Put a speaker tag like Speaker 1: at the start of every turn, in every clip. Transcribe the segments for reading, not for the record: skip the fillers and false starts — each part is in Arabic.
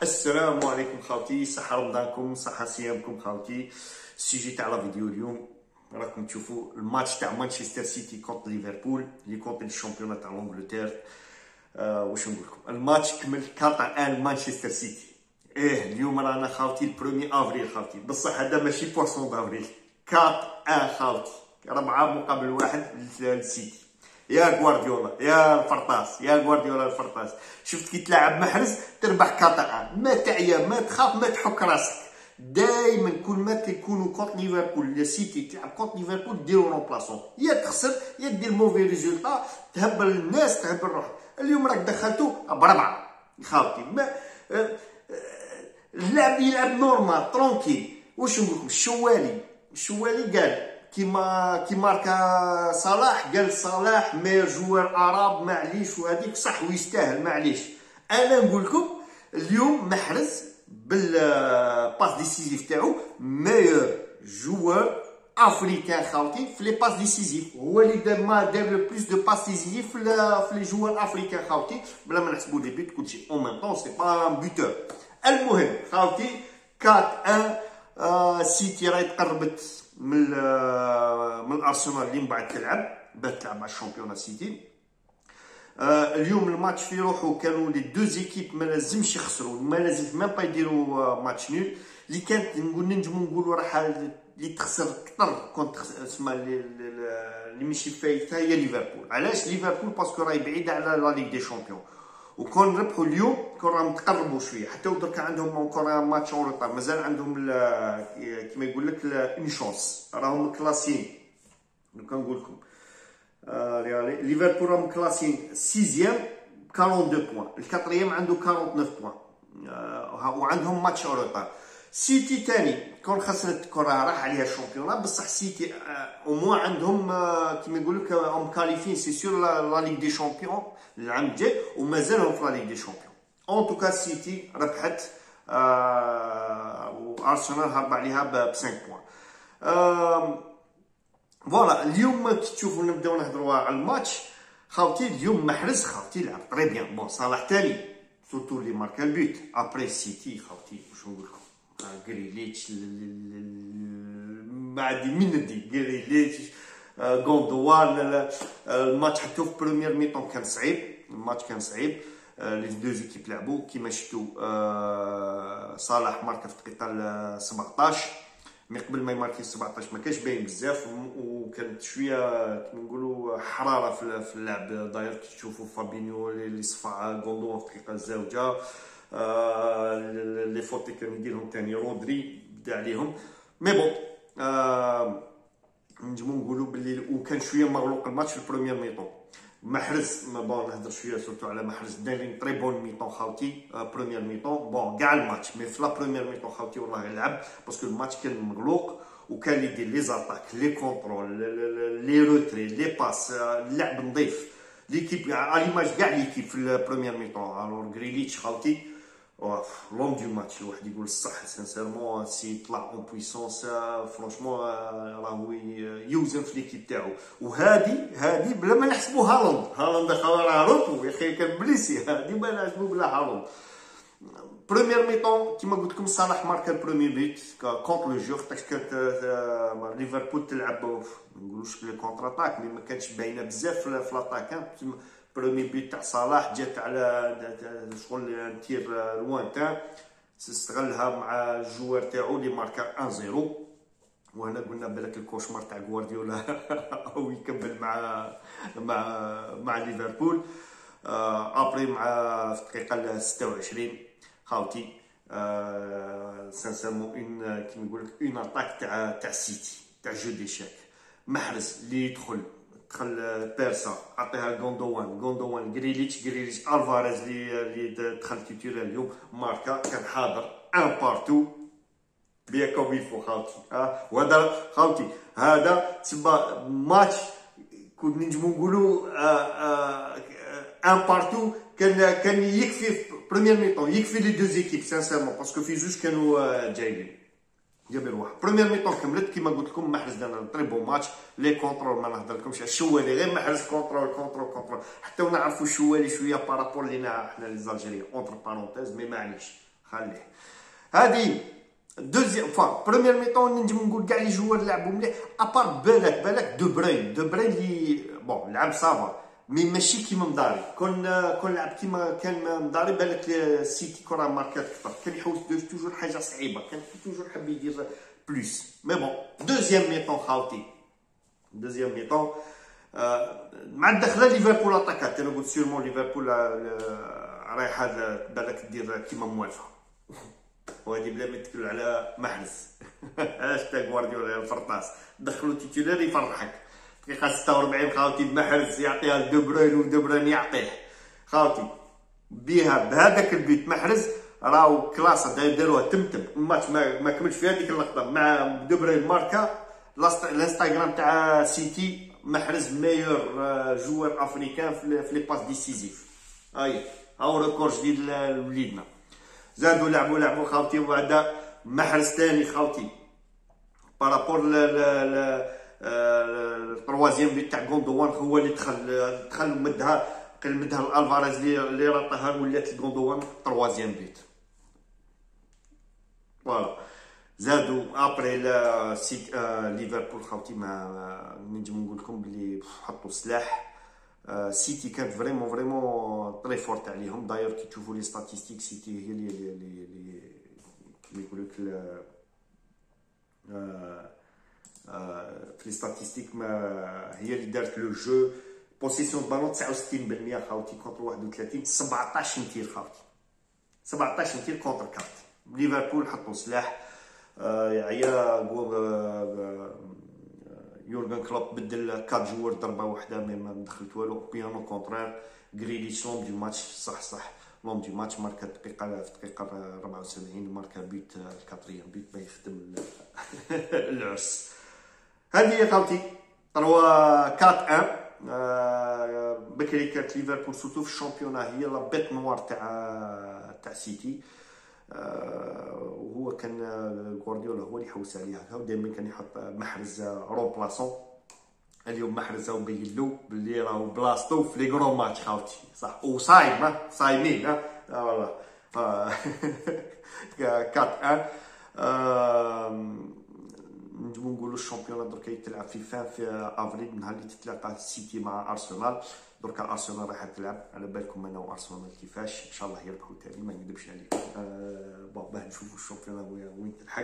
Speaker 1: السلام عليكم خاوتي، صحة رمضانكم، صحة صيامكم خاوتي. السيجي تاع لا فيديو اليوم راكم تشوفوا الماتش تاع مانشستر سيتي كونت ليفربول اللي كونت الشامبيون تاع لونجلتير. واش نقول لكم، الماتش كمل 4-1 مانشستر سيتي. اليوم رانا خاوتي البرومي افريل خاوتي، بصح هذا ماشي بواسون دافريل. 4-1 خاوتي، 4-1 للسيتي. يا غوارديولا يا الفرطاس، يا غوارديولا الفرطاس. شفت كي تلعب محرز تربح 4-1، ما تعيا ما تخاف ما تحك راسك. دائما كل ما تكونوا كونت ليفربول السيتي تلعب كونت ليفربول ديروا رومبلاسون، يا تخسر يا دير موفي ريزولتا، تهبل الناس تهبل روحك. اليوم راك دخلتو بربعه خاوتي، اللاعب يلعب نورمال ترونكيل. واش نقول لكم، الشوالي قال كيما ماركا صلاح، قال صلاح مير جوار اراب معليش، وهذيك صح ويستاهل معليش. انا نقول لكم اليوم محرز بالباس ديسيزيف تاعو ميور جوار افريكان خاوتي في لي باس ديسيزيف، هو اللي دار لو بلوس دو باس ديسيزيف في لي جوار افريكان خاوتي، بلا ما نحسبوا لي بيت كلشي اون ميم طون سي با ان بوتور. المهم خاوتي 4-1 سيتي راهي تقربت من الارسنال اللي من بعد تلعب مع الشامبيون سيتي. اليوم الماتش في روحو كانوا لي دو زيكيب ما لازمش يخسروا، ما لازمش ميم با يديروا ماتش نول. اللي كانت نجمو نقولوا راح اللي تخسر اكثر كنت اسمها اللي ماشي فايته هي ليفربول. علاش ليفربول؟ باسكو راهي بعيده على لا ليغ دي شامبيون، وكون ربحوا اليوم كون راهم تقربوا شويه، حتى درك عندهم اونكور ماتش اون روطار، مازال عندهم كيما يقول لك اون شونس، راهم كلاسيين. كنقول لكم ليفربول راهم كلاسيين 6 42 بوان، الكاتريام عنده 49 بوان، وعندهم ماتش اون روطار. سيتي تاني كون خسرت كون راح عليها الشامبيون، بصح سيتي او موان عندهم كيما يقول لك هم كاليفين سي سور لا ليغ دي شامبيون العام الجاي، ومازالهم في لا ليغ دي شامبيون. اون توكا سيتي ربحت وارسنال هرب عليها ب 5 بوان. فوالا اليوم كي تشوفوا نبداو نهضروا على الماتش خاوتي. اليوم محرز خاوتي لعب طري بيان. بون صلاح تاني سورتو اللي ماركا البيت ابري سيتي خاوتي. واش نقول لكم، غريليتش بعد من ندي غريليتش غوندوان. الماتش حتى في بروميير ميطون كان صعيب، الماتش كان صعيب. لي دو زيكيب لعبوا كيما شفتوا. صلاح ماركا في الدقيقه 17، مي قبل ما يماركي 17 ما كانش باين بزاف، وكانت شويه كيما نقولوا حراره في اللعب. داير كي تشوفوا فابينيو اللي صفع غوندوان في الدقيقه الزوجه، لي فوتي كان يديرهم تاني رودري بدا عليهم. مي بون نجمو نقولوا باللي وكان شويه مغلوق الماتش في البروميير ميطون. محرز بون نهضر شويه سورتو على محرز، دايرين طري بون ميطون خاوتي. بروميير ميطون بون كاع الماتش، مي في لا بروميير ميطون خاوتي والله يلعب، باسكو الماتش كان مغلوق وكان يدير لي زاتاك لي كونترول لي روتري لي باس، اللعب نظيف. ليكيب على ليماج كاع ليكيب في البروميير ميطون. الور غريليتش خاوتي لون دو ماتش، الواحد يقول الصح سانسيرمون سي طلع اون بويسونس فرونشمون راهو يوزن في ليكيب تاعو. وهادي بلا ما نحسبو هالاند راه روتو يا اخي كان بليسي، هادي ما نحسبو بلا هالاند. بروميير ميطون كيما قلت لكم صلاح ماركا البرومي بيت كونتر لو جور، حيت كانت ليفربول تلعب ما نقولوش لي كونتر اتاك، مي ما كانتش باينه بزاف في لاتاك. برومي بيت تاع صلاح جات على شغل نتير لوانتان، استغلها مع الجوار تاعو اللي ماركا 1-0. وهنا قلنا بالك الكوشمار تاع غوارديولا او يكمل مع ليفربول. ابري مع في الدقيقه 26 خاوتي سانسيرمون كيما نقول لك اون اتاك تاع سيتي تاع جو دي شاك. محرز اللي دخل بيرسا عطيها غوندوان غريليتش الفاريز اللي دخل تيتولار اليوم ماركا كان حاضر ان بارتو بيا كوم يفو خاوتي. وهذا خاوتي هذا تسمى ماتش كنا نجمو نقولوا ان بارتو. كان يكفي في بروميير ميطون، يكفي لي دو زيكيب سانسيرمون، باسكو في جوج كانوا جايبين. جابر واحد بروميير ميطون كملت كيما قلت لكم. محرز دار طري بون ماتش. لي كونترول ما نهضرلكمش على الشوالي، غير محرز كونترول حتى ونعرفوا الشوالي شويه بارابور لينا حنا لي زالجيريان اونتر بارونتيز، مي معليش خليه. هذه دوزيام بروميير ميطون نجم نقول كاع لي جوار لعبوا مليح ابار بالك دوبرين اللي بون لعب صافا مي ماشي كيما مداري. كون لعب كيما كان مداري بالك السيتي كره ماركات اكثر، كان يحوس توجور حاجه صعيبه، كان توجور حاب يدير بلوس. مي بون دوزيام ميطون خاوتي، دوزيام ميطون مع الدخله ليفربول اتاكات. انا قلت سيرمون ليفربول رايحه بالك دير كيما موالفه وهذه بلا ما تكلوا على محرز اش تا غوارديولا الفرطاس دخلوا تيتولار يفرحك دقيقه 46 خاوتي محرز يعطيها لدو بروين ودو بروين يعطيه خاوتي بها بهذاك البيت. محرز راهو كلاصه داروها تمتم الماتش ما كملش في هذيك اللقطه مع دو بروين ماركا الانستغرام تاع سيتي. محرز ميور جوار افريكان في لي باس ديسيزيف. اي هاو ريكورد جديد لوليدنا. زادوا لعبوا خاوتي وبعد محرز ثاني خاوتي بارابور التروازيام بيت تاع غوندوان هو اللي دخل مدها لالفاريز اللي رطها ولات غوندوان تروازيام بيت. فوالا زادوا ابري ليفربول خاوتي ما نجم نقول لكم بلي حطوا سلاح. سيتي كانت فريمون طري فورت عليهم. داير كي تشوفوا لي ستاتيستيك سيتي هي اللي يقول لك في لي ستاتيستيك ما هي اللي دارت لو جو. بوسيسيون بالون 69% خاوتي كونتر 31. 17 تير خاوتي 17 تير كونتر 4. ليفربول حطوا سلاح. عيا يورغن كلوب بدل 4 جوار ضربه واحده ما دخلت والو. بيانو كونترير جريليش لوم دو ماتش صح لوم دو ماتش ماركا في الدقيقه 74 ماركا بيت الكاتريام بيت ما يخدم العرس. هذه هي خاوتي 4 1 بكري كانت ليفربول سورتو في الشامبيونا هي لا بيت نوار تاع سيتي. وهو كان غوارديولا هو اللي حوس عليها هكا ودائما كان يحط محرز رومبلاسون. اليوم محرز وبين له باللي راهو بلاصتو في لي كرون ماتش خاوتي صح وصايم صايمين والله 4 نجمو نقولوا الشامبيون دركا يتلعب في افريل نهار اللي تتلاقى السيتي مع ارسنال. دركا ارسنال راح تلعب على بالكم انا وارسنال كيفاش ان شاء الله يربحوا تاني ما نكذبش عليكم. بون باه نشوفوا الشامبيون وين تلحق.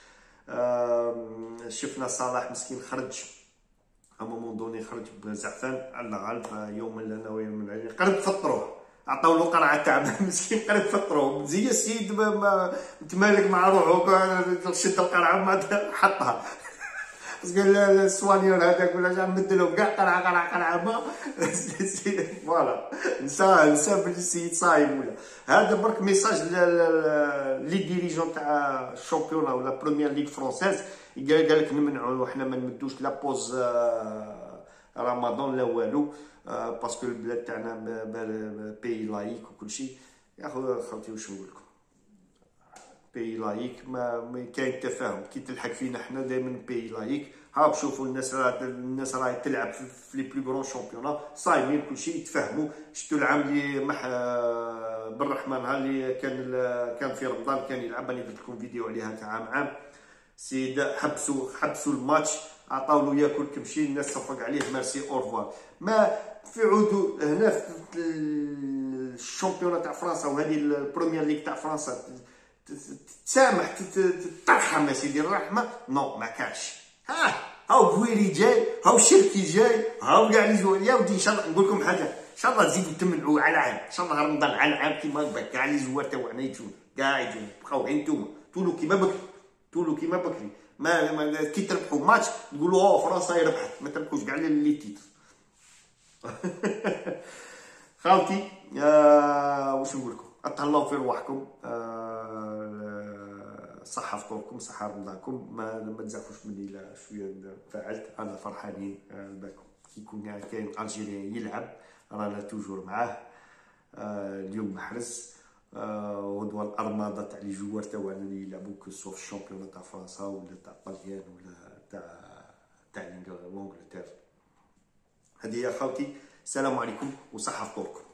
Speaker 1: شفنا صلاح مسكين خرج مومون دوني خرج بزعفان على غالب يوم لنا ويوم من العيد قرب فطروه عطاو له قرعه تاع مسكين قرب فطروه زي السيد متمالك مع روحو شد القرعه ما حطها بس قال السوانيور هذاك ولا جا مدلو كاع قرعه ما فوالا نسى بلي السيد صايم ولا. هذا برك ميساج لي ديريجون تاع الشامبيونا ولا بروميير ليغ فرونسيز قال لك نمنعوا حنا ما نمدوش لا بوز رمضان لا والو باسكو البلاد تاعنا بي لايك وكلشي. يا خوتي واش نقول لكم بي لايك ما كاين تفاهم كي تلحق فينا حنا دائما بي لايك. ها شوفوا الناس راهي تلعب في لي بلو غرون شامبيونا صايمين كلشي يتفاهموا. شفتوا العام اللي بالرحمن ها اللي كان في رمضان كان يلعب راني درت لكم فيديو عليها تاع عام سيد حبسوا الماتش عطاو له ياكل كمشي الناس صفق عليه ميرسي اورفوار. ما في عودو هنا في الشامبيونا تاع فرنسا وهذه البروميير ليغ تاع فرنسا تسامح ترحم يا سيدي الرحمه نو ما كانش. هاو بويري جاي هاو شركي جاي هاو كاع لي جوار يا ودي ان شاء الله نقول لكم حاجه ان شاء الله تزيدوا تمنعوا على عام ان شاء الله رمضان على عام كيما هكا كاع لي جوار تاعنا يجون كاع يجون بقاو غير نتوما تولوا كيما بكري ما كي تربحوا ماتش تقولوا فرنسا ربحت ما تربحوش كاع لي تيتر. خاوتي واش نقول لكم اتهلاو في رواحكم صحة فطوركم صحة رمضانكم ما تزعفوش مني لا شويه فعلت انا فرحانين بالكم كي يكون كاين الجيريان يلعب رانا توجور معاه. اليوم محرز غدوه الارماده تاع لي جوار تاعنا اللي يلعبوا كسوا في الشامبيون تاع فرنسا ولا تاع طاليان ولا تاع لونجلتير. هذه يا خاوتي السلام عليكم وصحة فطوركم.